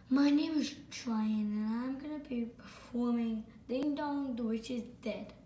My name is Trian and I'm gonna be performing Ding Dong The Witch is Dead.